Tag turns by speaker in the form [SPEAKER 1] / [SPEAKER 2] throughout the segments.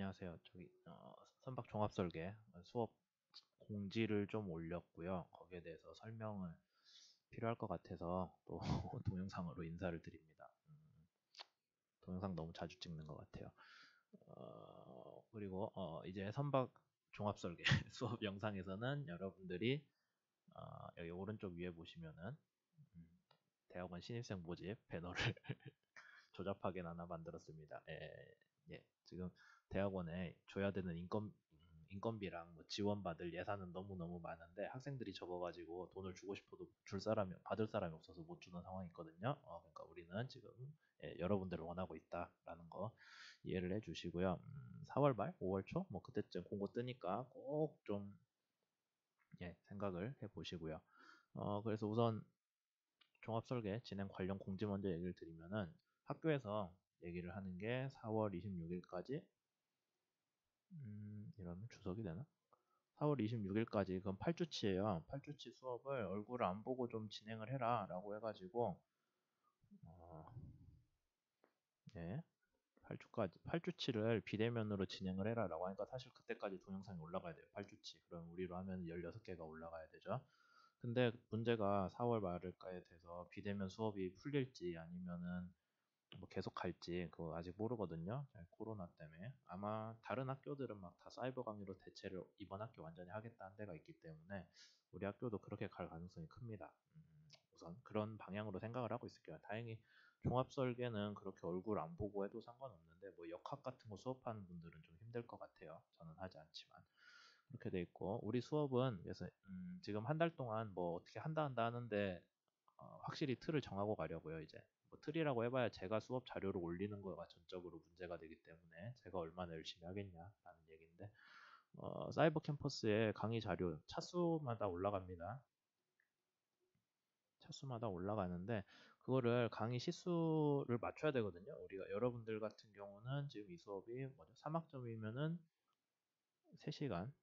[SPEAKER 1] 안녕하세요. 선박 종합설계 수업 공지를 좀 올렸고요. 거기에 대해서 설명을 필요할 것 같아서 또 동영상으로 인사를 드립니다. 동영상 너무 자주 찍는 것 같아요. 그리고 이제 선박 종합설계 수업 영상에서는 여러분들이 여기 오른쪽 위에 보시면은 대학원 신입생 모집 배너를 조잡하게 하나 만들었습니다. 지금 대학원에 줘야 되는 인건비랑 뭐 지원받을 예산은 너무너무 많은데 학생들이 적어가지고 돈을 주고 싶어도 받을 사람이 없어서 못 주는 상황이 있거든요. 그러니까 우리는 지금 여러분들을 원하고 있다라는 거 이해를 해주시고요. 4월 말, 5월 초, 뭐 그때쯤 공고 뜨니까 꼭 좀 생각을 해보시고요. 그래서 우선 종합설계 진행 관련 공지 먼저 얘기를 드리면은 학교에서 얘기를 하는 게 4월 26일까지 이러면 주석이 되나? 4월 26일까지 그건 8주치예요. 8주치 수업을 얼굴을 안 보고 좀 진행을 해라 라고 해가지고 어, 예, 8주치를 비대면으로 진행을 해라 라고 하니까 사실 그때까지 동영상이 올라가야 돼요. 8주치. 그럼 우리로 하면 16개가 올라가야 되죠. 근데 문제가 4월 말일까에 돼서 비대면 수업이 풀릴지 아니면은 뭐 계속 갈지 그거 아직 모르거든요. 코로나 때문에 아마 다른 학교들은 막 다 사이버 강의로 대체를 이번 학기 완전히 하겠다는 데가 있기 때문에 우리 학교도 그렇게 갈 가능성이 큽니다. 우선 그런 방향으로 생각을 하고 있을게요. 다행히 종합 설계는 그렇게 얼굴 안 보고 해도 상관없는데 뭐 역학 같은 거 수업하는 분들은 좀 힘들 것 같아요. 저는 하지 않지만 그렇게 돼 있고 우리 수업은 그래서 지금 한 달 동안 뭐 어떻게 한다 하는데 확실히 틀을 정하고 가려고요. 이제 뭐 틀이라고 해봐야 제가 수업 자료를 올리는 거가 전적으로 문제가 되기 때문에 제가 얼마나 열심히 하겠냐라는 얘기인데 사이버 캠퍼스에 강의 자료 차수마다 올라갑니다. 차수마다 올라가는데 그거를 강의 시수를 맞춰야 되거든요. 우리가 여러분들 같은 경우는 지금 이 수업이 뭐죠? 3학점이면은 3시간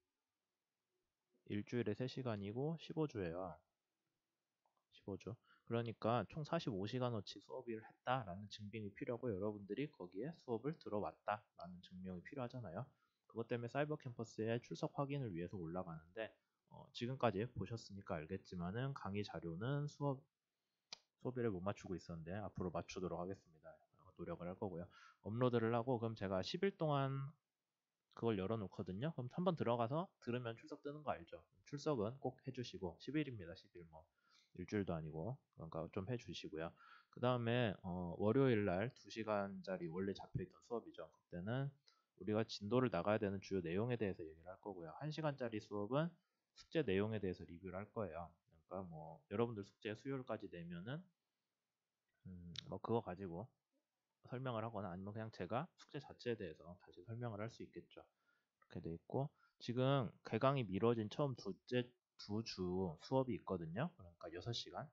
[SPEAKER 1] 일주일에 3시간이고 15주예요. 15주. 그러니까 총 45시간어치 수업을 했다라는 증빙이 필요하고 여러분들이 거기에 수업을 들어왔다라는 증명이 필요하잖아요. 그것 때문에 사이버 캠퍼스에 출석 확인을 위해서 올라가는데 지금까지 보셨으니까 알겠지만은 강의 자료는 수업일에 못 맞추고 있었는데 앞으로 맞추도록 하겠습니다. 노력을 할 거고요. 업로드를 하고 그럼 제가 10일 동안 그걸 열어놓거든요. 그럼 한번 들어가서 들으면 출석 뜨는 거 알죠? 출석은 꼭 해주시고 10일입니다. 10일 뭐 일주일도 아니고 그러니까 좀 해주시고요. 그 다음에 월요일 날 2시간짜리 원래 잡혀있던 수업이죠. 그때는 우리가 진도를 나가야 되는 주요 내용에 대해서 얘기를 할 거고요. 1시간짜리 수업은 숙제 내용에 대해서 리뷰를 할 거예요. 그러니까 뭐 여러분들 숙제 수요일까지 내면은 뭐 그거 가지고 설명을 하거나 아니면 그냥 제가 숙제 자체에 대해서 다시 설명을 할 수 있겠죠. 이렇게 돼 있고 지금 개강이 미뤄진 처음 두 주 수업이 있거든요. 그러니까 6시간.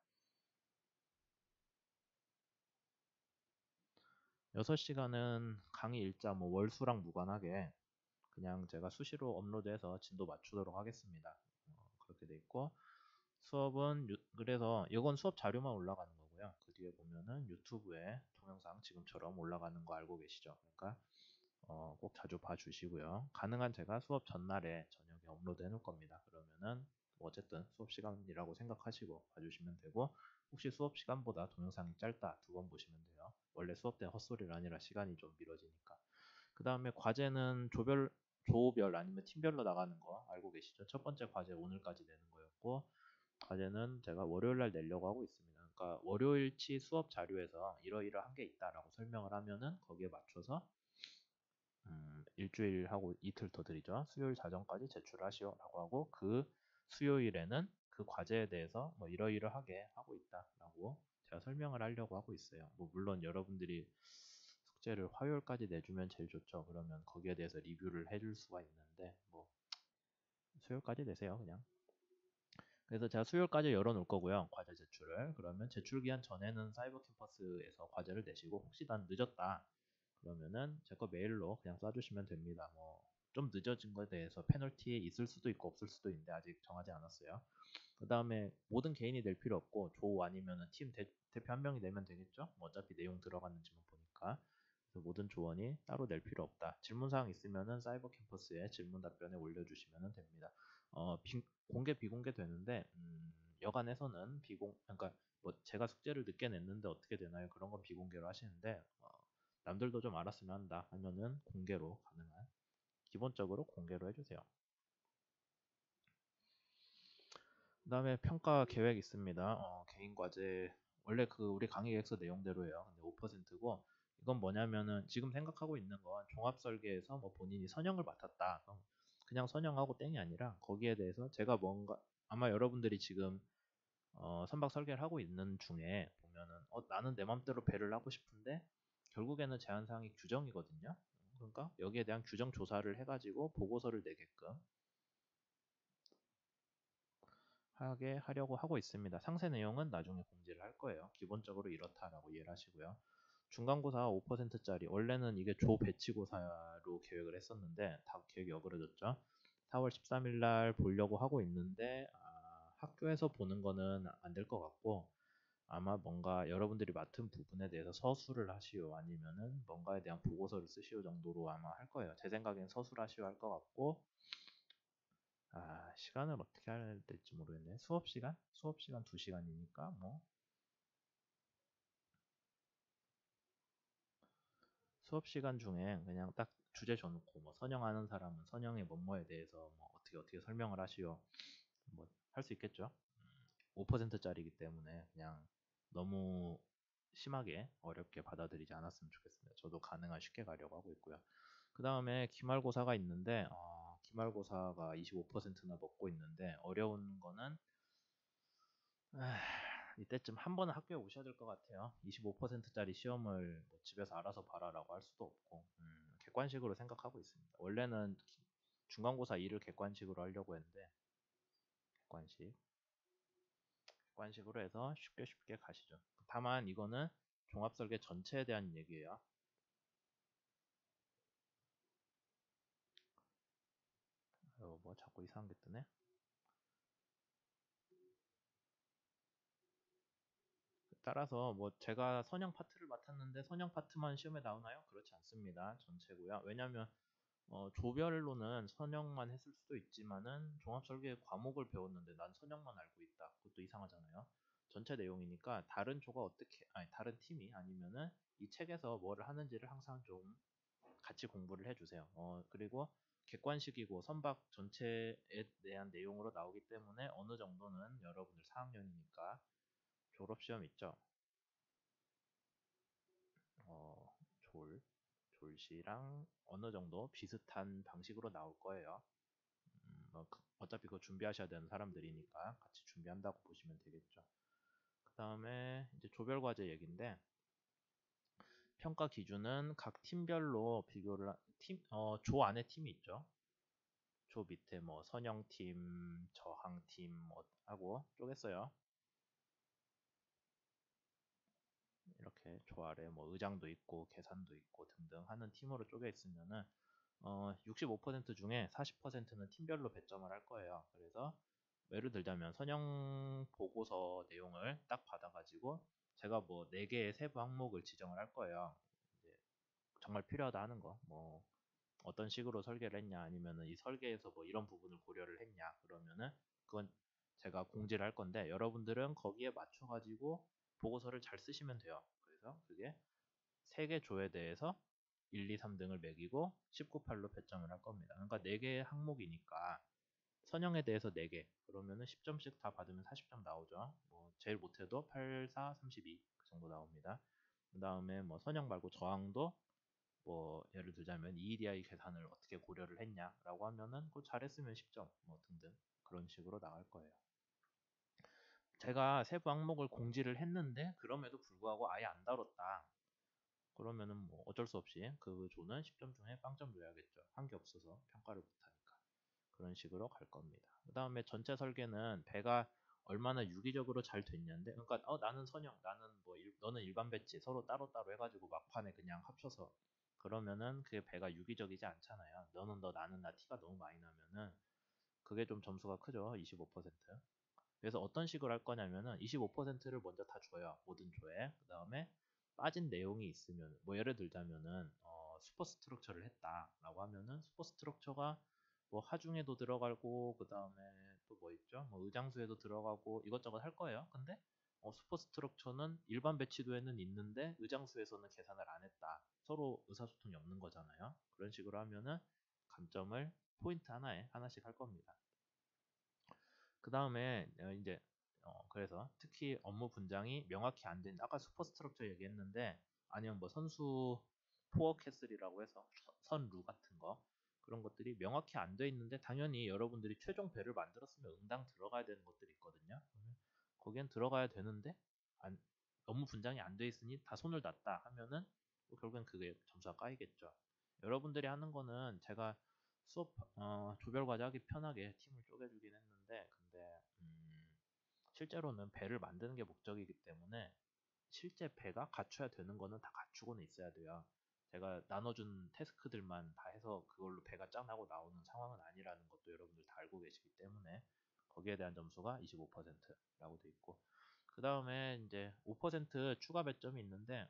[SPEAKER 1] 6시간은 강의 일자 뭐 월수랑 무관하게 그냥 제가 수시로 업로드해서 진도 맞추도록 하겠습니다. 그렇게 돼 있고 수업은 그래서 이건 수업 자료만 올라가는 거고요. 그 뒤에 보면은 유튜브에 동영상 지금처럼 올라가는 거 알고 계시죠? 그러니까 꼭 자주 봐주시고요. 가능한 제가 수업 전날에 저녁에 업로드 해놓을 겁니다. 그러면은 뭐 어쨌든 수업 시간이라고 생각하시고 봐주시면 되고 혹시 수업 시간보다 동영상이 짧다 2번 보시면 돼요. 원래 수업 때 헛소리를 아니라 시간이 좀 미뤄지니까. 그 다음에 과제는 조별 아니면 팀별로 나가는 거 알고 계시죠? 첫 번째 과제 오늘까지 내는 거였고 과제는 제가 월요일 날 내려고 하고 있습니다. 그러니까 월요일치 수업 자료에서 이러이러한 게 있다라고 설명을 하면은 거기에 맞춰서 일주일하고 이틀 더 드리죠. 수요일 자정까지 제출하시오라고 하고 그 수요일에는 그 과제에 대해서 뭐 이러이러하게 하고 있다라고 제가 설명을 하려고 하고 있어요. 뭐 물론 여러분들이 숙제를 화요일까지 내주면 제일 좋죠. 그러면 거기에 대해서 리뷰를 해줄 수가 있는데 뭐 수요일까지 내세요 그냥. 그래서 제가 수요일까지 열어놓을 거고요. 과제 제출을. 그러면 제출 기한 전에는 사이버 캠퍼스에서 과제를 내시고 혹시 난 늦었다. 그러면은 제 거 메일로 그냥 쏴주시면 됩니다. 뭐 좀 늦어진 거에 대해서 페널티 있을 수도 있고 없을 수도 있는데 아직 정하지 않았어요. 그 다음에 모든 개인이 될 필요 없고 조 아니면은 팀 대표 한 명이 내면 되겠죠. 뭐 어차피 내용 들어갔는지만 보니까. 그래서 모든 조언이 따로 낼 필요 없다. 질문사항 있으면은 사이버 캠퍼스에 질문 답변에 올려주시면 됩니다. 공개 비공개 되는데 여간에서는 그러니까 뭐 제가 숙제를 늦게 냈는데 어떻게 되나요? 그런 건 비공개로 하시는데 남들도 좀 알았으면 한다 하면은 공개로 가능한 기본적으로 공개로 해주세요. 그 다음에 평가 계획 있습니다. 개인 과제 원래 우리 강의 계획서 내용대로예요. 근데 5%고 이건 뭐냐면은 지금 생각하고 있는 건 종합 설계에서 뭐 본인이 선형을 맡았다. 그럼 그냥 선형하고 땡이 아니라 거기에 대해서 제가 뭔가 아마 여러분들이 지금 선박 설계를 하고 있는 중에 보면은 나는 내 맘대로 배를 하고 싶은데 결국에는 제한사항이 규정이거든요. 그러니까 여기에 대한 규정 조사를 해가지고 보고서를 내게끔 하게 하려고 하고 있습니다. 상세 내용은 나중에 공지를 할 거예요. 기본적으로 이렇다라고 이해를 하시고요. 중간고사 5%짜리 원래는 이게 조 배치고사로 계획을 했었는데 다 계획이 어그러졌죠. 4월 13일 날 보려고 하고 있는데 학교에서 보는 거는 안 될 것 같고 아마 뭔가 여러분들이 맡은 부분에 대해서 서술을 하시오 아니면은 뭔가에 대한 보고서를 쓰시오 정도로 아마 할 거예요. 제 생각엔 서술하시오 할 것 같고 시간을 어떻게 해야 될지 모르겠네. 수업 시간? 수업 시간 2시간이니까 뭐 수업 시간 중에 그냥 딱 주제 줘놓고 뭐 선영하는 사람은 선영의 뭐뭐에 대해서 뭐 어떻게 설명을 하시오. 뭐 할 수 있겠죠. 5%짜리이기 때문에 그냥 너무 심하게 어렵게 받아들이지 않았으면 좋겠습니다. 저도 가능한 쉽게 가려고 하고 있고요. 그 다음에 기말고사가 있는데 기말고사가 25%나 먹고 있는데 어려운 거는 이때쯤 한 번은 학교에 오셔야 될 것 같아요. 25%짜리 시험을 뭐 집에서 알아서 봐라라고 할 수도 없고 객관식으로 생각하고 있습니다. 원래는 중간고사 2를 객관식으로 하려고 했는데 객관식으로 해서 쉽게 가시죠. 다만 이거는 종합설계 전체에 대한 얘기예요. 뭐 자꾸 이상한 게 뜨네. 따라서 뭐 제가 선형 파트를 맡았는데 선형 파트만 시험에 나오나요? 그렇지 않습니다. 전체고요. 왜냐하면 조별로는 선형만 했을 수도 있지만은 종합설계 과목을 배웠는데 난 선형만 알고 있다. 그것도 이상하잖아요. 전체 내용이니까 다른 조가 다른 팀이 아니면은 이 책에서 뭐를 하는지를 항상 좀 같이 공부를 해주세요. 그리고 객관식이고 선박 전체에 대한 내용으로 나오기 때문에 어느 정도는 여러분들 4학년이니까 졸업시험 있죠. 어, 졸, 졸시랑 어느 정도 비슷한 방식으로 나올 거예요. 어차피 그거 준비하셔야 되는 사람들이니까 같이 준비한다고 보시면 되겠죠. 그 다음에 이제 조별과제 얘기인데 평가 기준은 각 팀별로 비교를 조 안에 팀이 있죠. 조 밑에 뭐 선형팀, 저항팀 하고 쪼갰어요. 이렇게 조 아래 뭐 의장도 있고 계산도 있고 등등 하는 팀으로 쪼개 있으면은 65% 중에 40%는 팀별로 배점을 할 거예요. 그래서 예를 들자면 선형 보고서 내용을 딱 받아가지고 제가 뭐 4개의 세부 항목을 지정을 할 거예요. 이제 정말 필요하다 하는 거, 뭐 어떤 식으로 설계를 했냐, 아니면은 이 설계에서 뭐 이런 부분을 고려를 했냐, 그러면은 그건 제가 공지를 할 건데 여러분들은 거기에 맞춰가지고 보고서를 잘 쓰시면 돼요. 그래서 그게 3개 조에 대해서 1, 2, 3등을 매기고 19, 8로 배점을 할 겁니다. 그러니까 4개의 항목이니까 선형에 대해서 4개 그러면은 10점씩 다 받으면 40점 나오죠. 뭐 제일 못해도 8, 4, 32 그 정도 나옵니다. 그 다음에 뭐 선형 말고 저항도 뭐 예를 들자면 EEDI 계산을 어떻게 고려를 했냐라고 하면은 그 잘했으면 10점 뭐 등등 그런 식으로 나갈 거예요. 제가 세부 항목을 공지를 했는데 그럼에도 불구하고 아예 안 다뤘다. 그러면은 뭐 어쩔 수 없이 그 조는 10점 중에 빵점 줘야겠죠. 한 게 없어서 평가를 못하니까. 그런 식으로 갈 겁니다. 그 다음에 전체 설계는 배가 얼마나 유기적으로 잘 됐냐인데 그러니까 나는 선형 나는 뭐 너는 일반 배치 서로 따로따로 해가지고 막판에 그냥 합쳐서 그러면은 그게 배가 유기적이지 않잖아요. 너는 너 나는 나 티가 너무 많이 나면은 그게 좀 점수가 크죠. 25%. 그래서 어떤 식으로 할 거냐면은 25%를 먼저 다 줘요. 모든 조에. 그 다음에 빠진 내용이 있으면 뭐 예를 들자면은 슈퍼스트럭처를 했다라고 하면은 슈퍼스트럭처가 뭐 하중에도 들어가고 그 다음에 또 뭐 있죠? 뭐 의장수에도 들어가고 이것저것 할 거예요. 근데 슈퍼스트럭처는 일반 배치도에는 있는데 의장수에서는 계산을 안 했다. 서로 의사소통이 없는 거잖아요. 그런 식으로 하면은 감점을 포인트 하나에 하나씩 할 겁니다. 그 다음에 이제 그래서 특히 업무 분장이 명확히 안 된, 아까 슈퍼스트럭처 얘기했는데 아니면 뭐 선수 포어캐슬이라고 해서 선루 같은 거 그런 것들이 명확히 안 돼 있는데 당연히 여러분들이 최종 배를 만들었으면 응당 들어가야 되는 것들이 있거든요. 그러면 거기엔 들어가야 되는데 안, 업무 분장이 안 돼 있으니 다 손을 놨다 하면은 결국엔 그게 점수가 까이겠죠. 여러분들이 하는 거는 제가 수업 조별 과제 하기 편하게 팀을 쪼개주긴 했는데 근데 실제로는 배를 만드는 게 목적이기 때문에 실제 배가 갖춰야 되는 거는 다 갖추고는 있어야 돼요. 제가 나눠준 태스크들만 다 해서 그걸로 배가 짱 나고 나오는 상황은 아니라는 것도 여러분들 다 알고 계시기 때문에 거기에 대한 점수가 25%라고 돼 있고 그 다음에 이제 5% 추가 배점이 있는데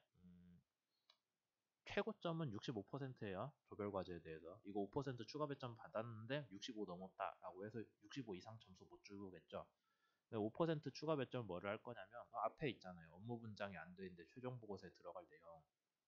[SPEAKER 1] 최고점은 65%예요. 조별 과제에 대해서. 이거 5% 추가 배점 받았는데 65 넘었다라고 해서 65 이상 점수 못 주겠죠. 5% 추가 배점 뭐를 할 거냐면 앞에 있잖아요. 업무 분장이 안 돼 있는데 최종 보고서에 들어갈 내용.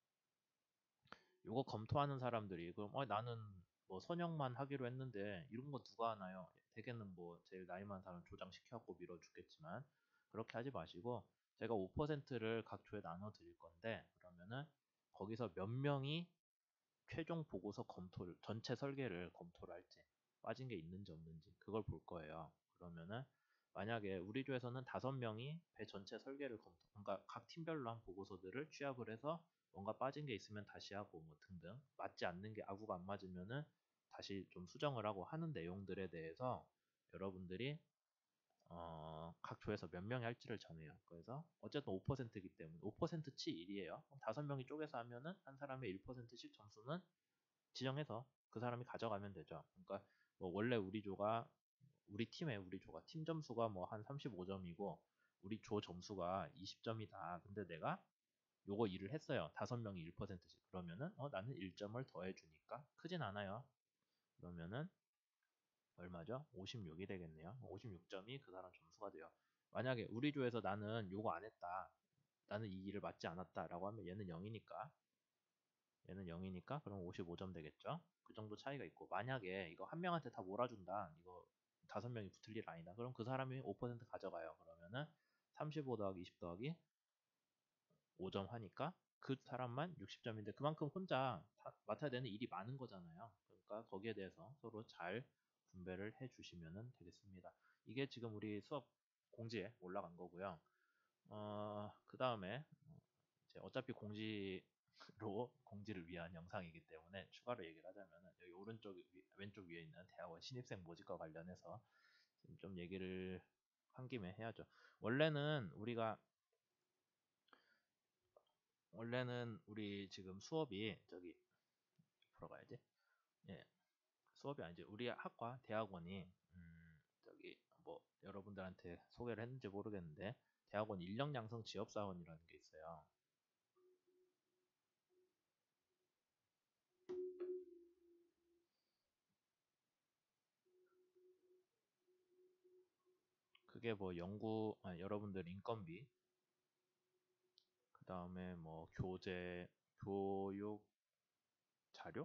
[SPEAKER 1] 이거 검토하는 사람들이 그럼 나는 뭐 선형만 하기로 했는데 이런 거 누가 하나요? 대개는 뭐 제일 나이 많은 사람 조장시켜갖고 밀어주겠지만 그렇게 하지 마시고 제가 5%를 각 조에 나눠 드릴 건데 그러면은 거기서 몇 명이 최종 보고서 검토를 전체 설계를 검토를 할지 빠진 게 있는지 없는지 그걸 볼 거예요. 그러면은 만약에 우리 조에서는 5명이 배 전체 설계를 검토 그러니까 각 팀별로 한 보고서들을 취합을 해서 뭔가 빠진 게 있으면 다시 하고 뭐 등등 맞지 않는 게 아구가 안 맞으면은 다시 좀 수정을 하고 하는 내용들에 대해서 여러분들이 각 조에서 몇 명이 할지를 정해요. 그래서 어쨌든 5%이기 때문에 5%치 1이에요. 5명이 쪼개서 하면은 한 사람의 1%씩 점수는 지정해서 그 사람이 가져가면 되죠. 그러니까 뭐 원래 우리 조가 팀 점수가 뭐 한 35점이고 우리 조 점수가 20점이다. 근데 내가 요거 일을 했어요. 5명이 1%씩. 그러면은 나는 1점을 더해 주니까 크진 않아요. 그러면은 얼마죠? 56이 되겠네요. 56점이 그 사람 점수가 돼요. 만약에 우리 조에서 나는 요거 안 했다. 나는 이 일을 맡지 않았다라고 하면 얘는 0이니까 얘는 0이니까 그럼 55점 되겠죠? 그 정도 차이가 있고 만약에 이거 한 명한테 다 몰아준다. 이거 5명이 붙을 일 아니다. 그럼 그 사람이 5% 가져가요. 그러면은 35 더하기 20 더하기 5점 하니까 그 사람만 60점인데 그만큼 혼자 맡아야 되는 일이 많은 거잖아요. 그러니까 거기에 대해서 서로 잘 분배를 해 주시면 되겠습니다. 이게 지금 우리 수업 공지에 올라간 거고요. 그 다음에 이제 어차피 공지를 위한 영상이기 때문에 추가로 얘기를 하자면 여기 왼쪽 위에 있는 대학원 신입생 모집과 관련해서 좀 얘기를 한 김에 해야죠. 원래는 우리 지금 수업이 저기 보러 가야지. 예, 수업이 아니지. 우리 학과 대학원이 저기 뭐 여러분들한테 소개를 했는지 모르겠는데 대학원 인력 양성 지업 사원이라는 게 있어요. 그게 뭐 여러분들 인건비, 그 다음에 뭐 교육 자료?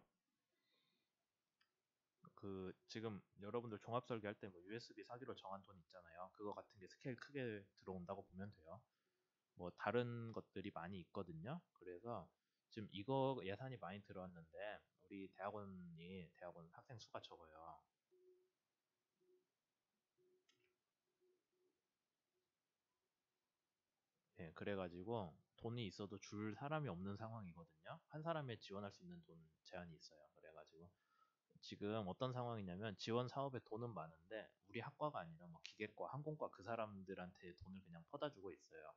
[SPEAKER 1] 그 지금 여러분들 종합 설계할 때 뭐 USB 사기로 정한 돈 있잖아요. 그거 같은 게 스케일 크게 들어온다고 보면 돼요. 뭐 다른 것들이 많이 있거든요. 그래서 지금 이거 예산이 많이 들어왔는데 우리 대학원 학생 수가 적어요. 예, 그래가지고 돈이 있어도 줄 사람이 없는 상황이거든요. 한 사람에 지원할 수 있는 돈 제한이 있어요. 그래가지고 지금 어떤 상황이냐면 지원 사업에 돈은 많은데 우리 학과가 아니라 뭐 기계과, 항공과 그 사람들한테 돈을 그냥 퍼다 주고 있어요.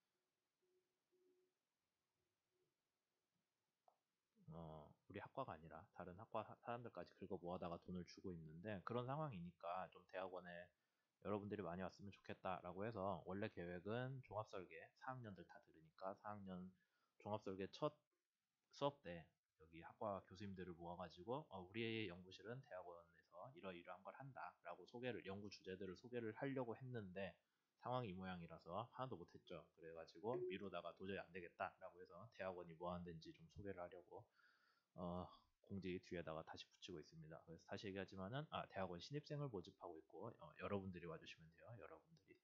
[SPEAKER 1] 우리 학과가 아니라 다른 학과 사람들까지 긁어 모아다가 돈을 주고 있는데 그런 상황이니까 좀 대학원에 여러분들이 많이 왔으면 좋겠다라고 해서 원래 계획은 종합설계 4학년들 다 들으니까 4학년 종합설계 첫 수업 때 여기 학과 교수님들을 모아가지고 우리 연구실은 대학원에서 이러이러한 걸 한다라고 연구 주제들을 소개를 하려고 했는데 상황이 이 모양이라서 하나도 못했죠. 그래가지고 미루다가 도저히 안 되겠다라고 해서 대학원이 뭐 하는 데인지 좀 소개를 하려고 공지 뒤에다가 다시 붙이고 있습니다. 그래서 다시 얘기하지만은 대학원 신입생을 모집하고 있고 여러분들이 와주시면 돼요. 여러분들이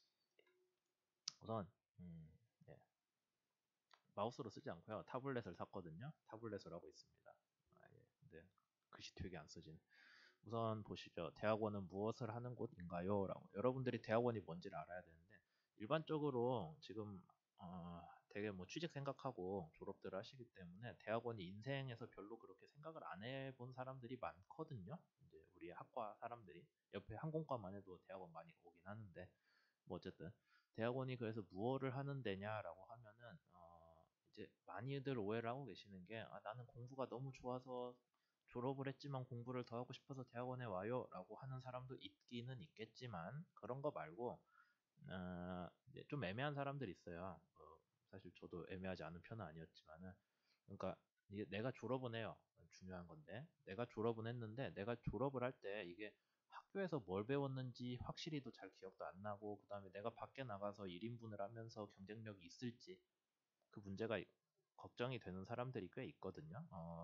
[SPEAKER 1] 우선 네. 마우스로 쓰지 않고요. 타블렛을 샀거든요. 타블렛을 하고 있습니다. 예. 근데 글씨 되게 안 써지네. 우선 보시죠. 대학원은 무엇을 하는 곳인가요? 라고. 여러분들이 대학원이 뭔지를 알아야 되는데 일반적으로 지금 되게 뭐 취직 생각하고 졸업들 하시기 때문에 대학원이 인생에서 별로 그렇게 생각을 안 해본 사람들이 많거든요. 이제 우리 학과 사람들이 옆에 항공과만 해도 대학원 많이 오긴 하는데 뭐 어쨌든 대학원이 그래서 무엇을 하는 데냐라고 하면은 이제 많이들 오해를 하고 계시는 게 나는 공부가 너무 좋아서 졸업을 했지만 공부를 더 하고 싶어서 대학원에 와요 라고 하는 사람도 있기는 있겠지만 그런 거 말고 이제 좀 애매한 사람들이 있어요. 사실 저도 애매하지 않은 편은 아니었지만은 그러니까 이게 내가 졸업은 해요. 중요한 건데 내가 졸업은 했는데 내가 졸업을 할 때 이게 학교에서 뭘 배웠는지 확실히도 잘 기억도 안 나고 그 다음에 내가 밖에 나가서 1인분을 하면서 경쟁력이 있을지 그 문제가 걱정이 되는 사람들이 꽤 있거든요.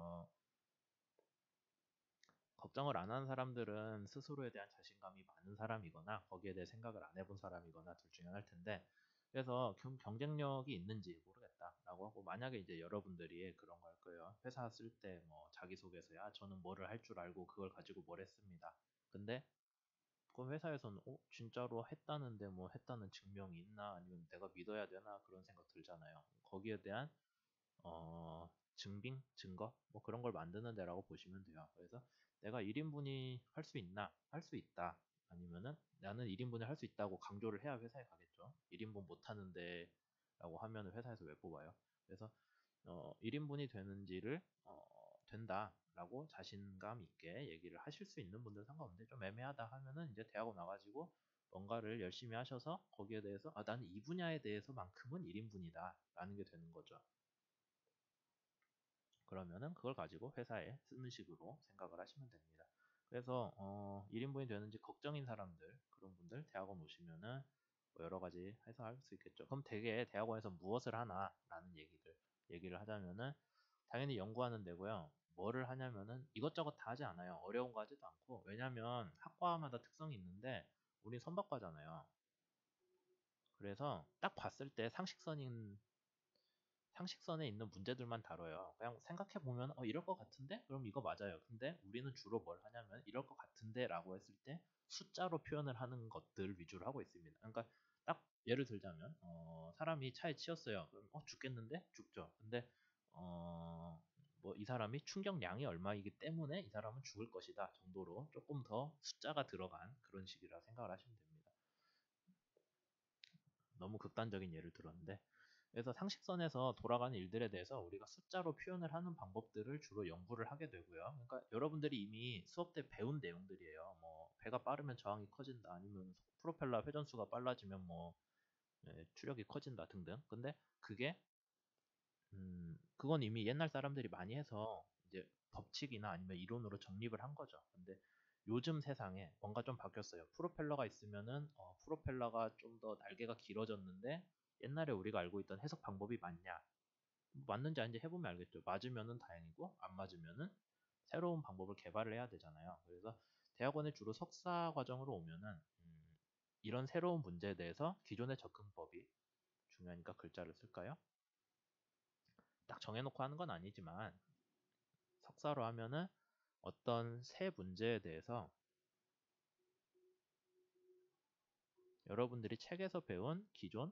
[SPEAKER 1] 걱정을 안 하는 사람들은 스스로에 대한 자신감이 많은 사람이거나 거기에 대해 생각을 안 해본 사람이거나 둘 중에 하나일 텐데 그래서 경쟁력이 있는지 모르겠다라고 하고 만약에 이제 여러분들이 그런 거 할 거예요. 회사 쓸 때 뭐 자기소개서 저는 뭐를 할 줄 알고 그걸 가지고 뭘 했습니다. 근데 그럼 회사에서는 진짜로 했다는데 뭐 했다는 증명이 있나 아니면 내가 믿어야 되나 그런 생각 들잖아요. 거기에 대한 증빙, 증거 뭐 그런 걸 만드는 데라고 보시면 돼요. 그래서 내가 1인분이 할 수 있나? 할 수 있다. 아니면은 나는 1인분을 할 수 있다고 강조를 해야 회사에 가겠죠. 1인분 못 하는데 라고 하면은 회사에서 왜 뽑아요? 그래서 1인분이 되는지를 된다라고 자신감 있게 얘기를 하실 수 있는 분들 상관없는데 좀 애매하다 하면은 이제 대학원 와가지고 뭔가를 열심히 하셔서 거기에 대해서 나는 이 분야에 대해서만큼은 1인분이다 라는 게 되는 거죠. 그러면은 그걸 가지고 회사에 쓰는 식으로 생각을 하시면 됩니다. 그래서 1인분이 되는지 걱정인 사람들 그런 분들 대학원 오시면은 뭐 여러 가지 해서 할 수 있겠죠. 그럼 되게 대학원에서 무엇을 하나라는 얘기를 하자면은 당연히 연구하는 데고요. 뭐를 하냐면은 이것저것 다 하지 않아요. 어려운 거 하지도 않고 왜냐면 학과마다 특성이 있는데 우린 선박과잖아요. 그래서 딱 봤을 때 상식선에 있는 문제들만 다뤄요. 그냥 생각해 보면 이럴 것 같은데? 그럼 이거 맞아요. 근데 우리는 주로 뭘 하냐면 이럴 것 같은데 라고 했을 때 숫자로 표현을 하는 것들 위주로 하고 있습니다. 그러니까 딱 예를 들자면 사람이 차에 치였어요. 그럼 죽겠는데? 죽죠. 근데 뭐 이 사람이 충격량이 얼마이기 때문에 이 사람은 죽을 것이다 정도로 조금 더 숫자가 들어간 그런 식이라 생각을 하시면 됩니다. 너무 극단적인 예를 들었는데 그래서 상식선에서 돌아가는 일들에 대해서 우리가 숫자로 표현을 하는 방법들을 주로 연구를 하게 되고요. 그러니까 여러분들이 이미 수업 때 배운 내용들이에요. 뭐 배가 빠르면 저항이 커진다, 아니면 프로펠러 회전수가 빨라지면 뭐 추력이 커진다 등등. 근데 그건 이미 옛날 사람들이 많이 해서 이제 법칙이나 아니면 이론으로 정립을 한 거죠. 근데 요즘 세상에 뭔가 좀 바뀌었어요. 프로펠러가 있으면은 프로펠러가 좀 더 날개가 길어졌는데 옛날에 우리가 알고 있던 해석 방법이 맞냐? 맞는지 아닌지 해보면 알겠죠. 맞으면은 다행이고 안 맞으면은 새로운 방법을 개발을 해야 되잖아요. 그래서 대학원에 주로 석사 과정으로 오면은 이런 새로운 문제에 대해서 기존의 접근법이 중요하니까 글자를 쓸까요? 딱 정해놓고 하는 건 아니지만 석사로 하면은 어떤 새 문제에 대해서 여러분들이 책에서 배운 기존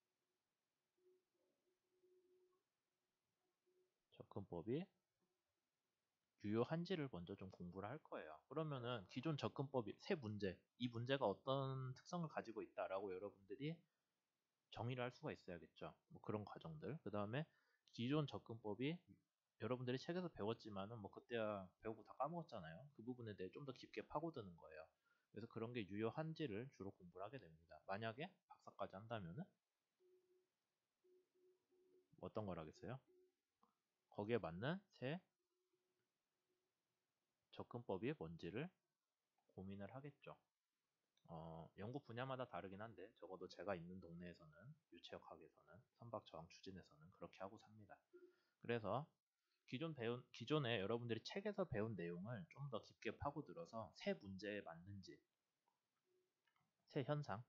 [SPEAKER 1] 접근법이 유효한지를 먼저 좀 공부를 할 거예요. 그러면은 기존 접근법이 새 문제, 이 문제가 어떤 특성을 가지고 있다라고 여러분들이 정의를 할 수가 있어야겠죠. 뭐 그런 과정들. 그 다음에 기존 접근법이 여러분들이 책에서 배웠지만은 뭐 그때야 배우고 다 까먹었잖아요. 그 부분에 대해 좀 더 깊게 파고드는 거예요. 그래서 그런 게 유효한지를 주로 공부를 하게 됩니다. 만약에 박사까지 한다면은 어떤 걸 하겠어요? 거기에 맞는 새 접근법이 뭔지를 고민을 하겠죠. 연구 분야마다 다르긴 한데 적어도 제가 있는 동네에서는 유체역학에서는 선박 저항 추진에서는 그렇게 하고 삽니다. 그래서 기존에 여러분들이 책에서 배운 내용을 좀 더 깊게 파고들어서 새 문제에 맞는지, 새 현상,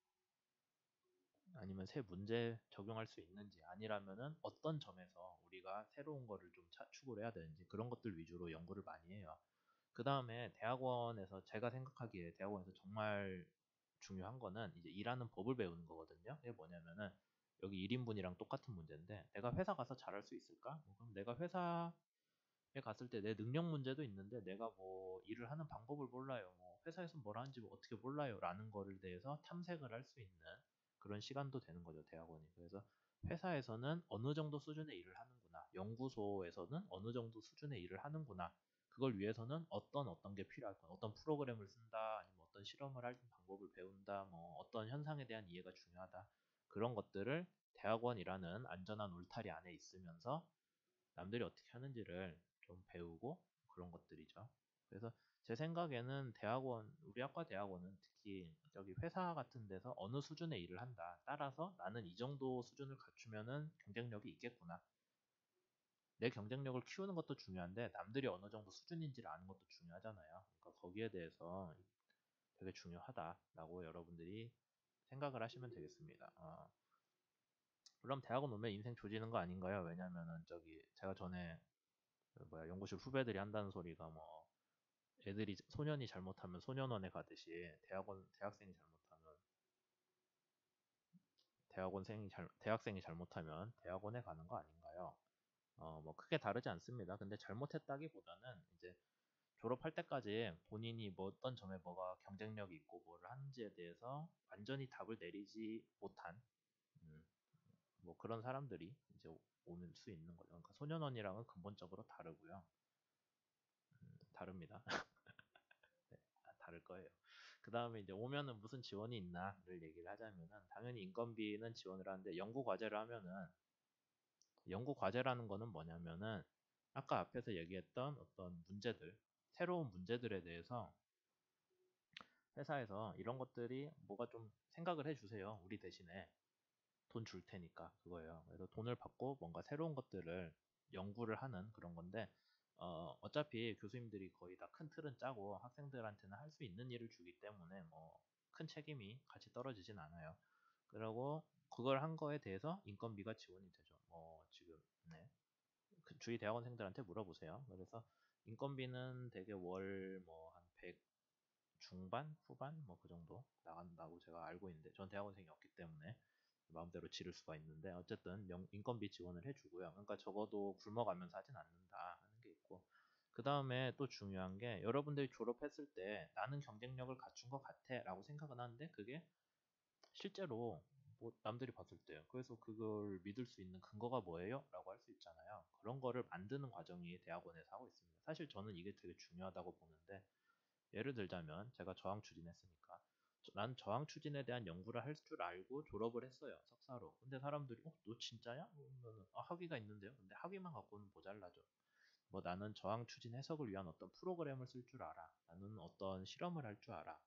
[SPEAKER 1] 아니면 새 문제에 적용할 수 있는지, 아니라면은 어떤 점에서 우리가 새로운 거를 좀 추구를 해야 되는지 그런 것들 위주로 연구를 많이 해요. 그 다음에 대학원에서 제가 생각하기에 대학원에서 정말 중요한 거는 이제 일하는 법을 배우는 거거든요. 이게 뭐냐면은 여기 1인분이랑 똑같은 문제인데 내가 회사 가서 잘할 수 있을까? 그럼 내가 회사에 갔을 때 내 능력 문제도 있는데 내가 뭐 일을 하는 방법을 몰라요. 뭐 회사에서 뭘 하는지 뭐 어떻게 몰라요. 라는 거를 대해서 탐색을 할 수 있는 그런 시간도 되는 거죠, 대학원이. 그래서 회사에서는 어느 정도 수준의 일을 하는구나. 연구소에서는 어느 정도 수준의 일을 하는구나. 그걸 위해서는 어떤 게 필요할까? 어떤 프로그램을 쓴다, 아니면 어떤 실험을 할 방법을 배운다, 뭐 어떤 현상에 대한 이해가 중요하다. 그런 것들을 대학원이라는 안전한 울타리 안에 있으면서 남들이 어떻게 하는지를 좀 배우고 그런 것들이죠. 그래서 제 생각에는 우리 학과 대학원은 특히 여기 회사 같은 데서 어느 수준의 일을 한다. 따라서 나는 이 정도 수준을 갖추면은 경쟁력이 있겠구나. 내 경쟁력을 키우는 것도 중요한데 남들이 어느 정도 수준인지를 아는 것도 중요하잖아요. 그러니까 거기에 대해서 되게 중요하다라고 여러분들이 생각을 하시면 되겠습니다. 그럼 대학원 오면 인생 조지는 거 아닌가요? 왜냐면은 저기 제가 전에 그 뭐야 연구실 후배들이 한다는 소리가 뭐 애들이 소년이 잘못하면 소년원에 가듯이 대학생이 잘못하면 대학원에 가는 거 아닌가요? 뭐 크게 다르지 않습니다. 근데 잘못했다기보다는 이제 졸업할 때까지 본인이 뭐 어떤 점에 뭐가 경쟁력이 있고 뭐를 하는지에 대해서 완전히 답을 내리지 못한 음, 뭐 그런 사람들이 이제 오는 수 있는 거죠. 그러니까 소년원이랑은 근본적으로 다르고요. 다릅니다. 네, 다를 거예요. 그 다음에 이제 오면은 무슨 지원이 있나를 얘기를 하자면은 당연히 인건비는 지원을 하는데 연구 과제를 하면은 연구 과제라는 거는 뭐냐면은 아까 앞에서 얘기했던 어떤 문제들, 새로운 문제들에 대해서 회사에서 이런 것들이 뭐가 좀 생각을 해주세요. 우리 대신에 돈 줄 테니까 그거예요. 그래서 돈을 받고 뭔가 새로운 것들을 연구를 하는 그런 건데 어차피 교수님들이 거의 다 큰 틀은 짜고 학생들한테는 할 수 있는 일을 주기 때문에 뭐 큰 책임이 같이 떨어지진 않아요. 그리고 그걸 한 거에 대해서 인건비가 지원이 되죠. 뭐 지금 네. 그 주위 대학원생들한테 물어보세요. 그래서 인건비는 대개 월 뭐 한 100 중반, 후반 뭐 그 정도 나간다고 제가 알고 있는데 전 대학원생이 없기 때문에 마음대로 지를 수가 있는데 어쨌든 인건비 지원을 해주고요. 그러니까 적어도 굶어가면서 하진 않는다 하는 게 있고 그 다음에 또 중요한 게 여러분들이 졸업했을 때 나는 경쟁력을 갖춘 것 같아 라고 생각은 하는데 그게 실제로 뭐 남들이 봤을 때요. 그래서 그걸 믿을 수 있는 근거가 뭐예요? 라고 할 수 있잖아요. 그런 거를 만드는 과정이 대학원에서 하고 있습니다. 사실 저는 이게 되게 중요하다고 보는데 예를 들자면 제가 저항 추진했으니까 난 저항 추진에 대한 연구를 할 줄 알고 졸업을 했어요. 석사로. 근데 사람들이 너 진짜냐? 그러면 학위가 있는데요. 근데 학위만 갖고는 모자라죠. 뭐 나는 저항 추진 해석을 위한 어떤 프로그램을 쓸 줄 알아. 나는 어떤 실험을 할 줄 알아.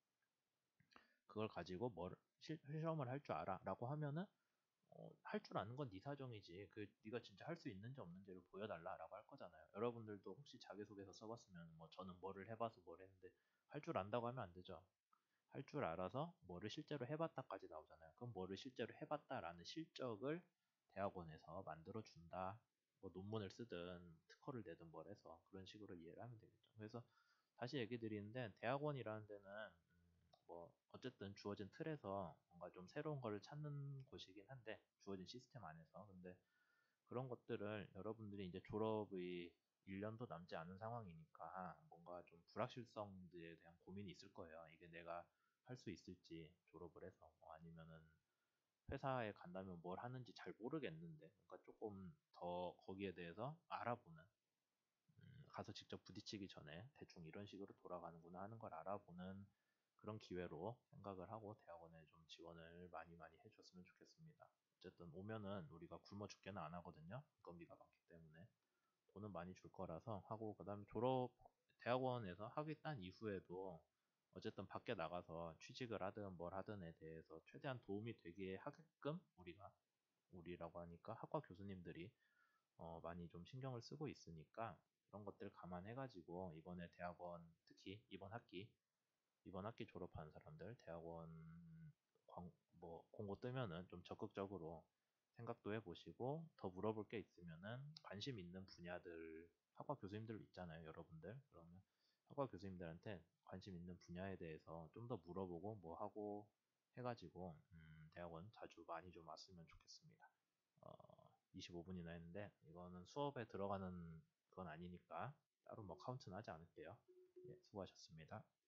[SPEAKER 1] 그걸 가지고 실험을 할 줄 알아. 라고 하면은 할 줄 아는 건 네 사정이지. 네가 진짜 할 수 있는지 없는지를 보여달라라고 할 거잖아요. 여러분들도 혹시 자기소개서 써봤으면 뭐 저는 뭐를 해봐서 뭘 했는데 할 줄 안다고 하면 안 되죠. 할 줄 알아서 뭐를 실제로 해봤다까지 나오잖아요. 그럼 뭐를 실제로 해봤다라는 실적을 대학원에서 만들어 준다. 뭐 논문을 쓰든 특허를 내든 뭘 해서 그런 식으로 이해를 하면 되겠죠. 그래서 다시 얘기 드리는데 대학원이라는 데는 뭐 어쨌든 주어진 틀에서 뭔가 좀 새로운 거를 찾는 곳이긴 한데 주어진 시스템 안에서 근데 그런 것들을 여러분들이 이제 졸업의 1년도 남지 않은 상황이니까 뭔가 좀 불확실성에 대한 고민이 있을 거예요. 이게 내가 할 수 있을지 졸업을 해서 뭐 아니면은 회사에 간다면 뭘 하는지 잘 모르겠는데 그러니까 조금 더 거기에 대해서 알아보는 가서 직접 부딪히기 전에 대충 이런 식으로 돌아가는구나 하는 걸 알아보는 그런 기회로 생각을 하고 대학원에 좀 지원을 많이 해줬으면 좋겠습니다. 어쨌든 오면은 우리가 굶어 죽게는 안 하거든요. 인건비가 많기 때문에 돈은 많이 줄 거라서 하고, 그 다음에 대학원에서 학위 딴 이후에도 어쨌든 밖에 나가서 취직을 하든 뭘 하든에 대해서 최대한 도움이 되게 하게끔 우리라고 하니까 학과 교수님들이 많이 좀 신경을 쓰고 있으니까, 이런 것들 감안해가지고 이번에 대학원, 특히 이번 학기 졸업한 사람들 대학원 공고 뜨면은 좀 적극적으로 생각도 해보시고, 더 물어볼 게 있으면은 관심 있는 분야들, 학과 교수님들 있잖아요, 여러분들. 그러면 학과 교수님들한테 관심 있는 분야에 대해서 좀 더 물어보고 뭐 하고 해가지고 대학원 자주 많이 좀 왔으면 좋겠습니다. 25분이나 했는데 이거는 수업에 들어가는 건 아니니까 따로 뭐 카운트는 하지 않을게요. 예, 수고하셨습니다.